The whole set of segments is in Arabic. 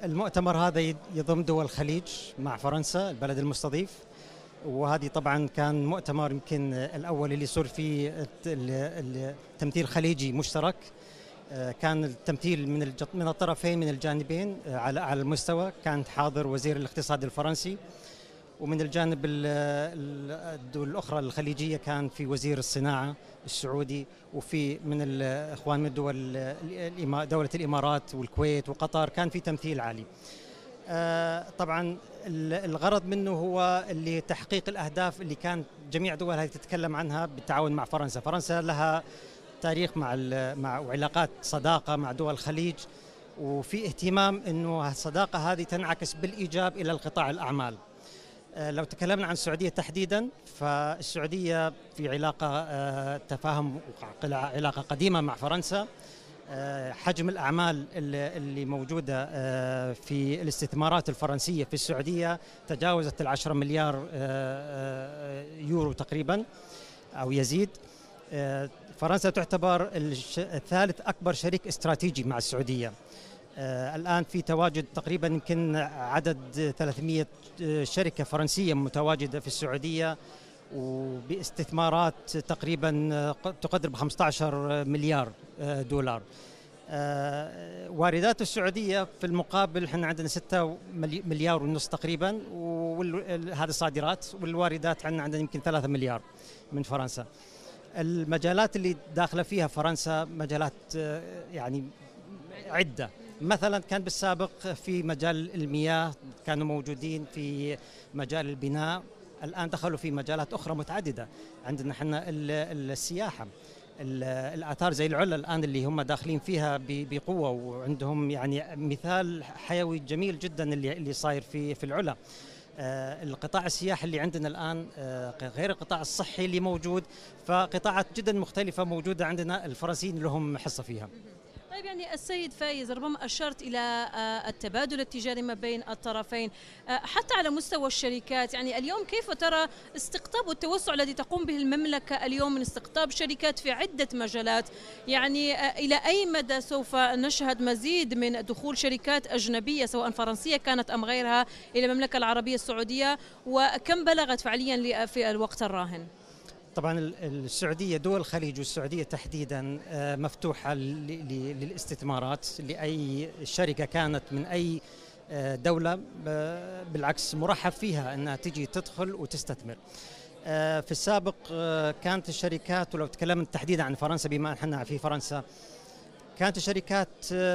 المؤتمر هذا يضم دول الخليج مع فرنسا البلد المستضيف، وهذه طبعا كان مؤتمر يمكن الأول اللي صار فيه التمثيل خليجي مشترك. كان التمثيل من الطرفين من الجانبين على المستوى. كان حاضر وزير الاقتصاد الفرنسي، ومن الجانب الدول الأخرى الخليجية كان في وزير الصناعة السعودي، وفي من الإخوان من دولة الإمارات والكويت وقطر. كان في تمثيل عالي. طبعا الغرض منه هو اللي تحقيق الأهداف اللي كان جميع دول هذه تتكلم عنها بالتعاون مع فرنسا. فرنسا لها تاريخ مع وعلاقات صداقة مع دول الخليج، وفي اهتمام أنه الصداقة هذه تنعكس بالإيجاب إلى القطاع الأعمال. لو تكلمنا عن السعودية تحديدا، فالسعودية في علاقة تفاهم، علاقة قديمة مع فرنسا. حجم الأعمال اللي موجودة في الاستثمارات الفرنسية في السعودية تجاوزت 10 مليار يورو تقريبا أو يزيد. فرنسا تعتبر الثالث أكبر شريك استراتيجي مع السعودية. الآن في تواجد تقريبا يمكن عدد 300 شركة فرنسية متواجدة في السعودية، وباستثمارات تقريبا تقدر ب 15 مليار دولار. واردات السعودية في المقابل احنا عندنا 6 مليار ونص تقريبا، وهذه الصادرات، والواردات عندنا يمكن 3 مليار من فرنسا. المجالات اللي داخله فيها فرنسا مجالات يعني عدة. مثلا كان بالسابق في مجال المياه كانوا موجودين، في مجال البناء. الآن دخلوا في مجالات أخرى متعددة. عندنا احنا السياحة، الآثار زي العلا الآن اللي هم داخلين فيها بقوة، وعندهم يعني مثال حيوي جميل جدا اللي صاير في العلا. القطاع السياحي اللي عندنا الآن غير القطاع الصحي اللي موجود، فقطاعات جدا مختلفة موجودة عندنا، الفرنسيين لهم حصة فيها. طيب يعني السيد فايز، ربما أشرت إلى التبادل التجاري ما بين الطرفين حتى على مستوى الشركات. يعني اليوم كيف ترى استقطاب والتوسع الذي تقوم به المملكة اليوم من استقطاب شركات في عدة مجالات؟ يعني إلى أي مدى سوف نشهد مزيد من دخول شركات أجنبية سواء فرنسية كانت أم غيرها إلى المملكة العربية السعودية، وكم بلغت فعليا في الوقت الراهن؟ طبعا السعودية، دول الخليج والسعودية تحديدا مفتوحة للاستثمارات لأي شركة كانت من أي دولة. بالعكس مرحب فيها أنها تجي تدخل وتستثمر. في السابق كانت الشركات، ولو تكلمنا تحديدا عن فرنسا بما أننا في فرنسا، كانت الشركات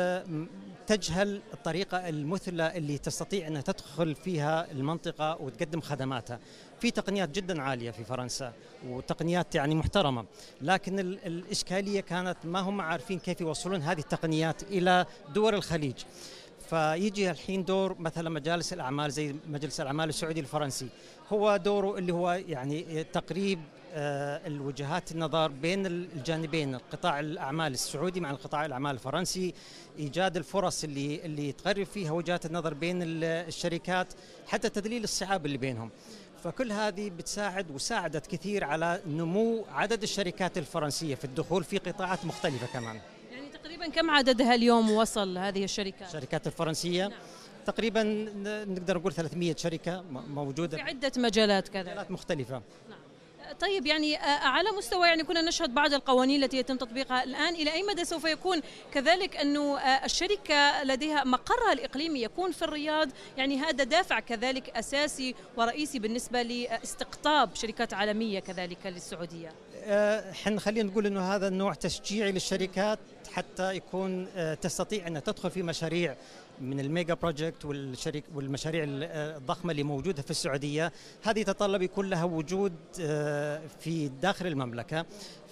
تجهل الطريقة المثلى اللي تستطيع أنها تدخل فيها المنطقة وتقدم خدماتها. في تقنيات جدا عالية في فرنسا وتقنيات يعني محترمة، لكن الإشكالية كانت ما هم عارفين كيف يوصلون هذه التقنيات إلى دول الخليج. فيجي الحين دور مثلا مجالس الأعمال زي مجلس الأعمال السعودي الفرنسي، هو دوره اللي هو يعني تقريب الوجهات النظر بين الجانبين، قطاع الأعمال السعودي مع قطاع الأعمال الفرنسي، إيجاد الفرص اللي تقرب فيها وجهات النظر بين الشركات، حتى تذليل الصعاب اللي بينهم. فكل هذه بتساعد وساعدت كثير على نمو عدد الشركات الفرنسية في الدخول في قطاعات مختلفة كمان. يعني تقريبا كم عددها اليوم وصل هذه الشركات الفرنسية؟ نعم. تقريبا نقدر نقول 300 شركة موجودة في عدة مجالات مجالات مختلفة. نعم. طيب يعني على مستوى يعني كنا نشهد بعض القوانين التي يتم تطبيقها الآن، إلى أي مدى سوف يكون كذلك أنه الشركة لديها مقرها الإقليمي يكون في الرياض؟ يعني هذا دافع كذلك أساسي ورئيسي بالنسبة لاستقطاب شركات عالمية كذلك للسعودية. احنا خلينا نقول انه هذا النوع تشجيعي للشركات حتى يكون تستطيع ان تدخل في مشاريع من الميجا بروجكت والمشاريع الضخمه اللي موجوده في السعوديه. هذه تتطلب يكون لها وجود في داخل المملكه،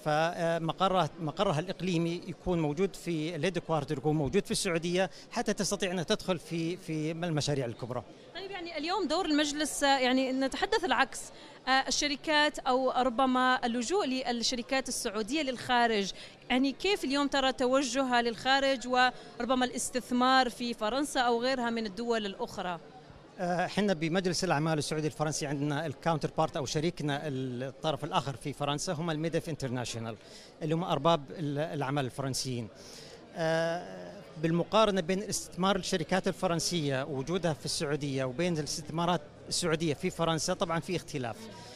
فمقرها الإقليمي يكون موجود في الهيدكوارتر، يكون موجود في السعودية حتى تستطيع أن تدخل في المشاريع الكبرى. طيب يعني اليوم دور المجلس، يعني نتحدث العكس، الشركات أو ربما اللجوء للشركات السعودية للخارج، يعني كيف اليوم ترى توجهها للخارج وربما الاستثمار في فرنسا أو غيرها من الدول الأخرى؟ احنا بمجلس الاعمال السعودي الفرنسي عندنا الكاونتر بارت او شريكنا الطرف الاخر في فرنسا هم الميديف انترناشونال اللي هم ارباب الاعمال الفرنسيين. بالمقارنة بين استثمار الشركات الفرنسية ووجودها في السعودية وبين الاستثمارات السعودية في فرنسا طبعا في اختلاف.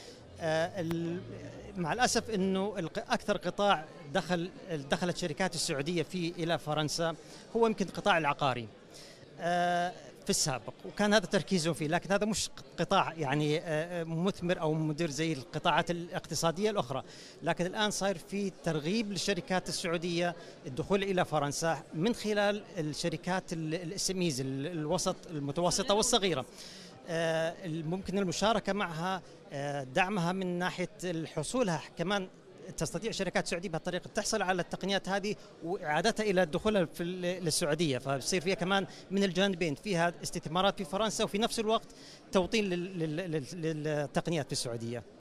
مع الأسف أنه أكثر قطاع دخلت شركات السعودية فيه إلى فرنسا هو يمكن القطاع العقاري في السابق، وكان هذا تركيزهم فيه، لكن هذا مش قطاع يعني مثمر أو مدير زي القطاعات الاقتصادية الأخرى. لكن الآن صار في ترغيب للشركات السعودية الدخول إلى فرنسا من خلال الشركات السميز الوسط المتوسطة والصغيرة. ممكن المشاركة معها، دعمها من ناحية حصولها كمان، تستطيع شركات سعودية بهالطريقة تحصل على التقنيات هذه وإعادتها إلى دخولها في السعودية، فبصير فيها كمان من الجانبين، فيها استثمارات في فرنسا وفي نفس الوقت توطين للتقنيات في السعودية.